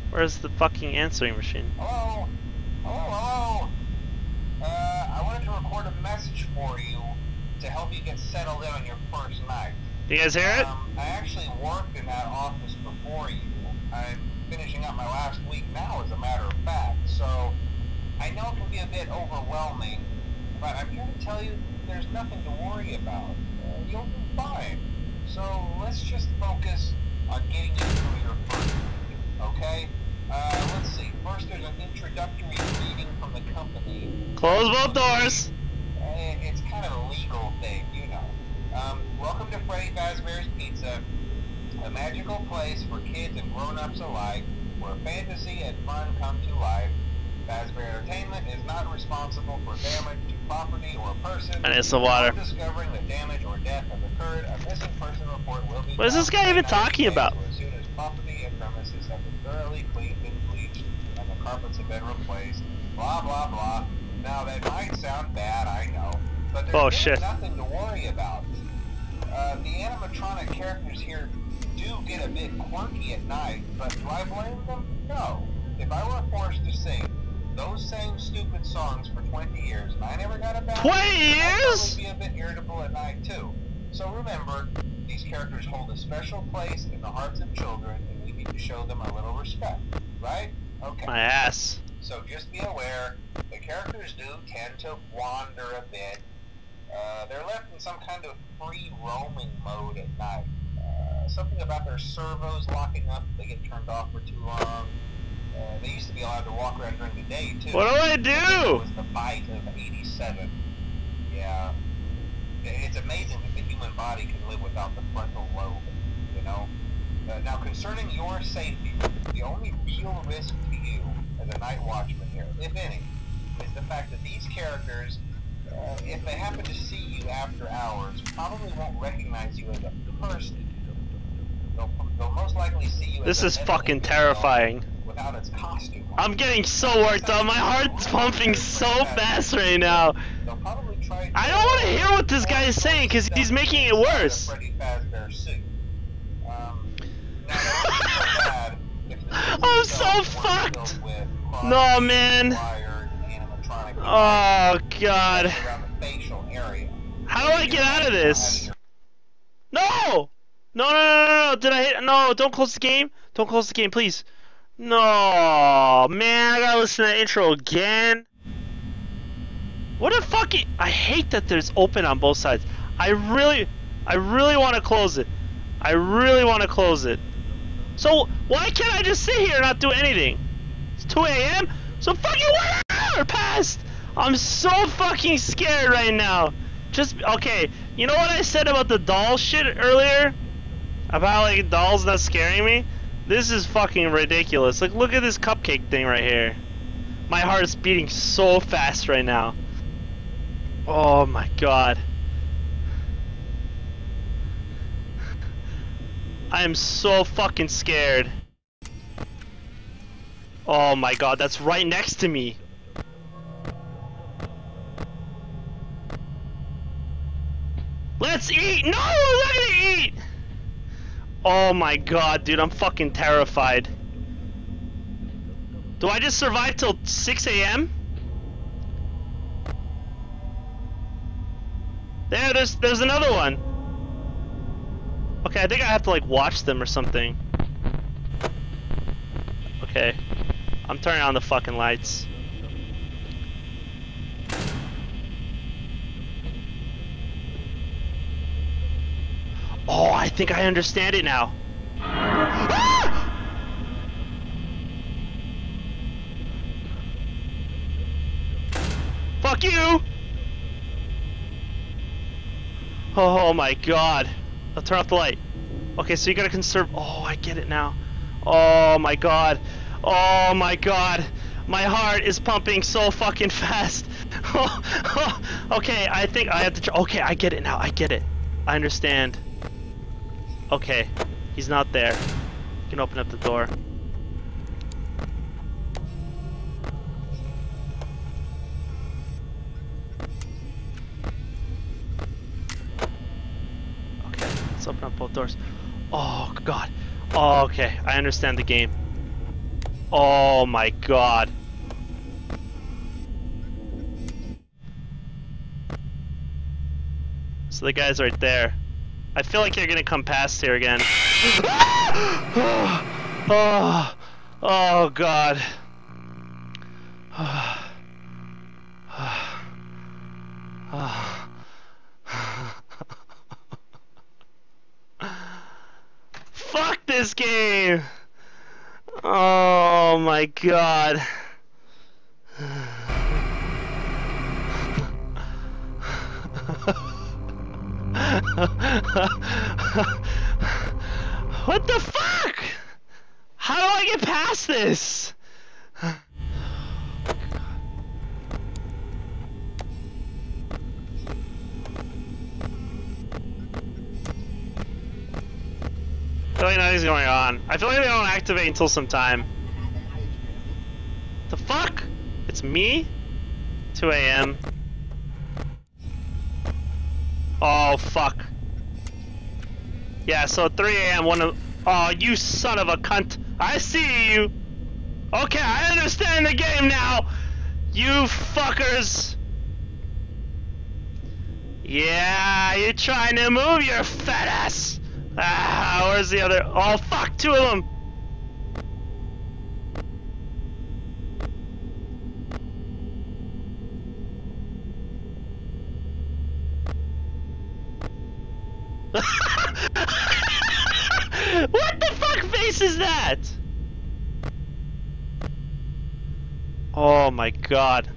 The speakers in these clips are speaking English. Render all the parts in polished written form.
Where's the fucking answering machine? Hello? Hello? I wanted to record a message for you to help you get settled in on your first night. Do you guys hear it? I actually worked in that office before you. I'm finishing up my last week now, as a matter of fact, so I know it can be a bit overwhelming, but I'm here to tell you there's nothing to worry about. You'll be fine. So let's just focus on getting you through your first week, okay? Let's see. First, there's an introductory greeting from the company. Close both doors. It's kind of a legal thing, you know. Welcome to Freddy Fazbear's Pizza, a magical place for kids and grown-ups alike, where fantasy and fun come to life. Fazbear Entertainment is not responsible for damage to property or person. And it's the water. Upon discovering that damage or death has occurred, a missing person report will be What is this guy even talking about? As soon as property and premises have been thoroughly cleaned and bleached, and the carpets have been replaced. Blah blah blah. Now that might sound bad, I know, but there's really nothing to worry about. The animatronic characters here do get a bit quirky at night, but do I blame them? No. If I were forced to sing those same stupid songs for 20 years and I never got a bad 20 years? I'd probably be a bit irritable at night too. So remember, these characters hold a special place in the hearts of children, and we need to show them a little respect, right? Okay. My ass. So just be aware, the characters do tend to wander a bit. They're left in some kind of free roaming mode at night. Something about their servos locking up if they get turned off for too long. They used to be allowed to walk around during the day too. What do I do? It was the bite of 87. Yeah. It's amazing that the human body can live without the frontal lobe, you know? Now concerning your safety, the only real risk to you as a night watchman here, if any, is the fact that these characters, if they happen to see you after hours, probably won't recognize you as a person. They'll most likely see you as This is fucking terrifying. Without its costume. I'm getting so worked up. My heart's pumping so fast right now. They'll probably try I don't want to hear what this guy is saying because he's making it worse. Freddy Fazbear suit. I'm so fucked. No, man. Oh, God. How do I get out of this? No! No. Did I hit? No, don't close the game. Don't close the game, please. No, man. I gotta listen to that intro again. What a fucking... I hate that there's open on both sides. I really want to close it. I really want to close it. So, why can't I just sit here and not do anything? It's 2 a.m.? So fucking 1 hour passed! I'm so fucking scared right now. Just, okay, you know what I said about the doll shit earlier? About, like, dolls not scaring me? This is fucking ridiculous. Like, look at this cupcake thing right here. My heart is beating so fast right now. Oh my god. I am so fucking scared. Oh my god, that's right next to me. Let's eat! No, we're not gonna eat! Oh my god, dude, I'm fucking terrified. Do I just survive till 6 a.m.? There's another one. Okay, I think I have to like watch them or something. Okay. I'm turning on the fucking lights. Oh, I think I understand it now. Ah! Fuck you! Oh my god. I'll turn off the light. Okay, so you gotta conserve. Oh, I get it now. Oh my god. Oh my god. My heart is pumping so fucking fast. Okay, I think I have to. Okay, I get it now. I get it. I understand. Okay, he's not there. You can open up the door. Okay, let's open up both doors. Oh god. Oh, okay, I understand the game. Oh my god. So the guy's right there. I feel like you're gonna come past here again. Oh god. Fuck this game! Oh my god. What the fuck? How do I get past this? I feel like nothing's going on. I feel like they don't activate until some time. The fuck? It's me? 2 a.m. Oh fuck. Yeah, so 3 a.m. one of. Oh, you son of a cunt! I see you. Okay, I understand the game now. You fuckers. Yeah, you're trying to move your fat ass. Ah, where's the other? Oh fuck, 2 of them. What the fuck face is that? Oh my god.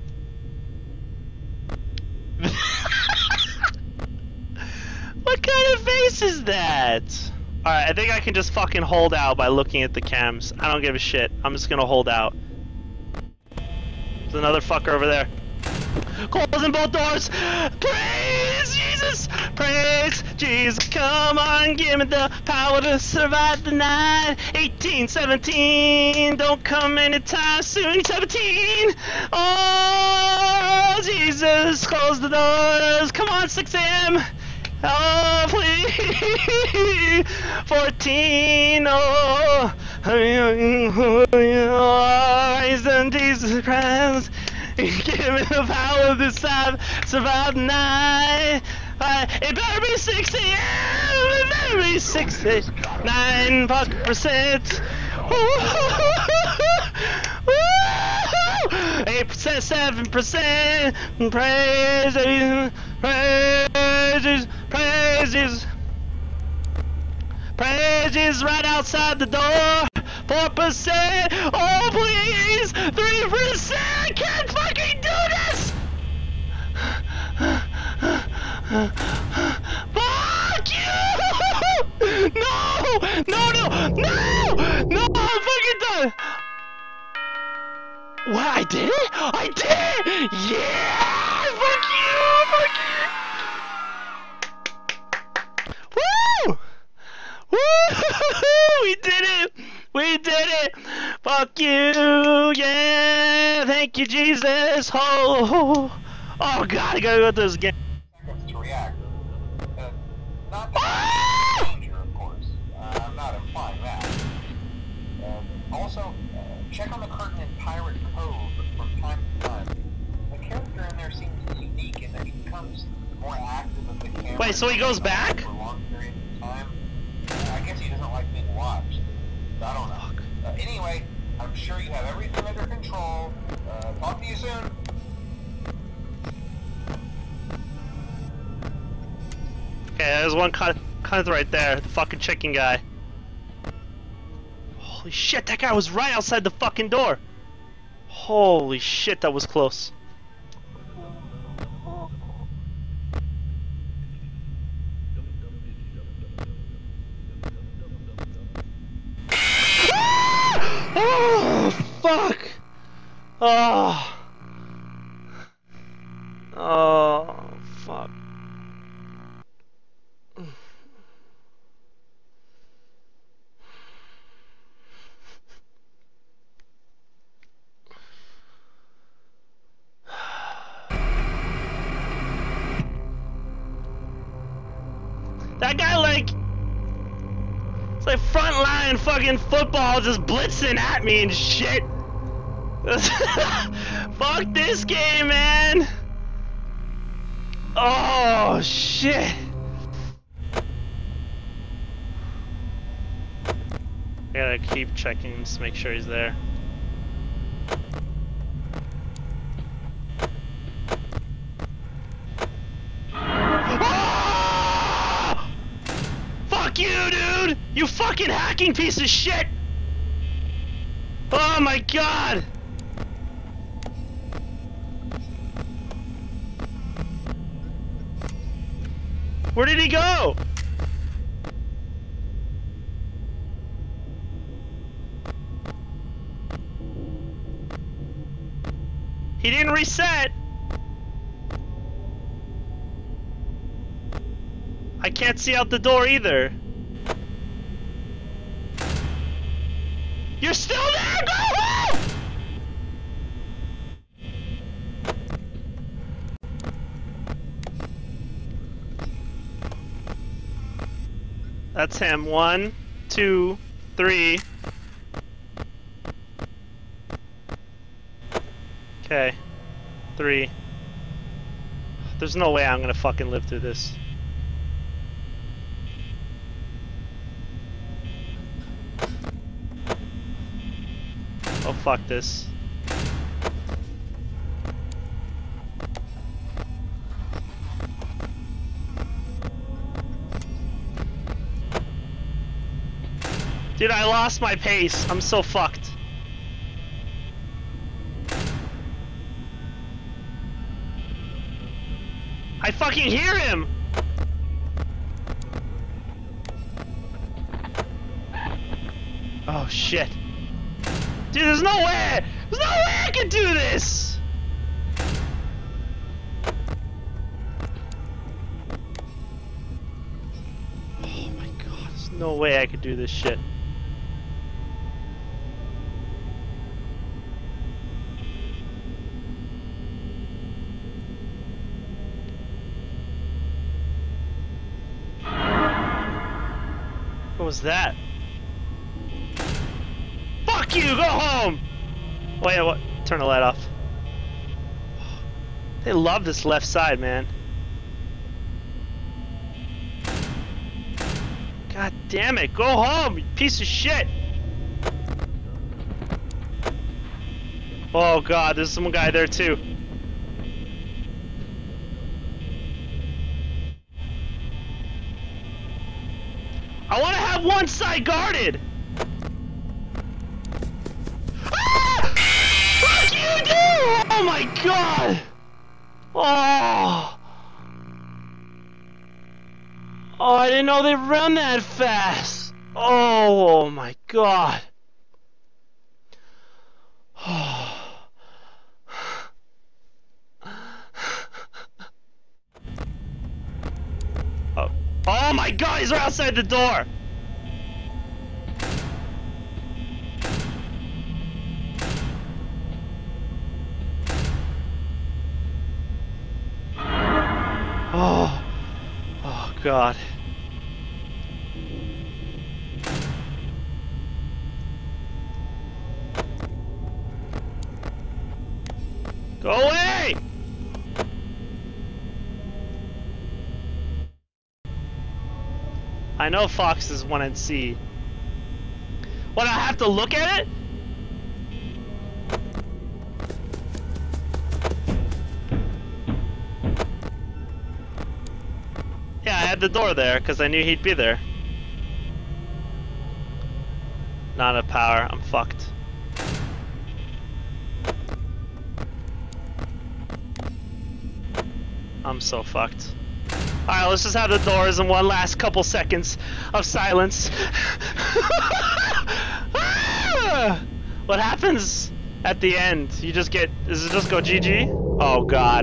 What kind of face is that? Alright, I think I can just fucking hold out by looking at the cams. I don't give a shit. I'm just gonna hold out. There's another fucker over there. Closing both doors! Praise Jesus! Praise Jesus! Come on, give me the power to survive the night. 18, 17, don't come anytime soon. 17! Oh, Jesus! Close the doors! Come on, 6 a.m. Oh, please! 14, oh! Praise in Jesus Christ! Give me the power to survive the night. It better be 6 a.m. It better be 69%. 8%, 7%. Praises, praises, praises. Praises right outside the door. 4%. Oh please, 3%. Can't fucking do this. Fuck you! No! No! No! No! No! I'm fucking done. What? I did it? I did it! Yeah! Fuck you! Woo! Woo! We did it! We did it! Fuck you! Yeah! Thank you, Jesus! Oh! Oh God! I gotta go through this again. To react. Not that danger, of course. I'm not implying that. Also, check on the curtain in Pirate Cove from time to time. The character in there seems unique in that he becomes more active of the camera. Wait, so he goes back? For long periods of time. I guess he doesn't like being watched. I don't know. Anyway, I'm sure you have everything under control. Talk to you soon. Okay, there's one cut right there. The fucking chicken guy. Holy shit, that guy was right outside the fucking door. Holy shit, that was close. Oh, fuck! Oh. Oh, fuck. That guy, like... It's like frontline fucking football just blitzing at me and shit. Fuck this game, man. Oh shit. I gotta keep checking to make sure he's there. Ah! Fuck you, dude! You fucking hacking piece of shit! Oh my god! Where did he go? He didn't reset. I can't see out the door either. You're still there? Go home! That's him. 1, 2, 3. Okay. 3. There's no way I'm gonna fucking live through this. Oh, fuck this. Dude, I lost my pace. I'm so fucked. I fucking hear him! Oh shit. Dude, there's no way! There's no way I can do this! Oh my god, there's no way I could do this shit. What was that? Fuck you! Go home! Wait, what? Turn the light off. They love this left side, man. God damn it! Go home, you piece of shit! Oh god, there's some guy there too. I want to have one side guarded. Ah! Fuck you, dude! Oh my god! Oh! Oh, I didn't know they run that fast. Oh my god! Oh. Oh my god, he's right outside the door! Oh. Oh god. Go away! I know Fox is 1 and C. What, I have to look at it? Yeah, I had the door there because I knew he'd be there. Not enough power, I'm fucked. I'm so fucked. Alright, let's just have the doors in one last couple seconds of silence. What happens at the end? You just get... Does it just go GG? Oh god.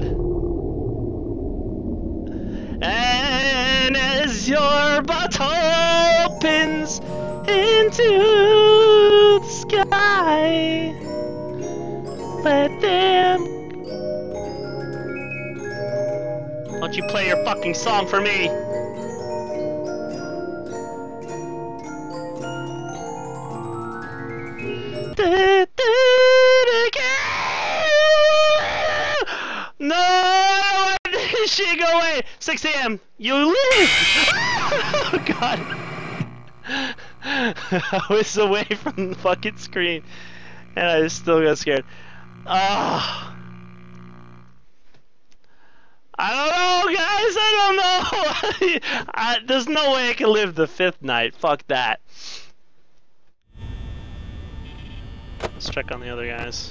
And as your bottle opens into the sky, let them... Don't you play your fucking song for me? No, I don't want this shit go away. 6 a.m. You live. Oh God. I was away from the fucking screen, and I still got scared. Ah. I don't know, guys. I don't know. There's no way I can live the 5th night. Fuck that. Let's check on the other guys.